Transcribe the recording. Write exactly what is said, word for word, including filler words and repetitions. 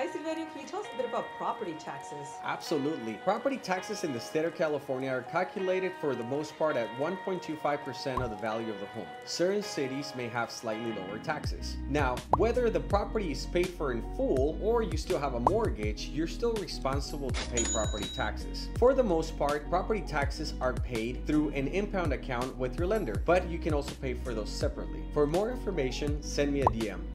Hi, Silverio. Can you tell us a bit about property taxes? Absolutely. Property taxes in the state of California are calculated for the most part at one point two five percent of the value of the home. Certain cities may have slightly lower taxes. Now, whether the property is paid for in full or you still have a mortgage, you're still responsible to pay property taxes. For the most part, property taxes are paid through an impound account with your lender, but you can also pay for those separately. For more information, send me a D M.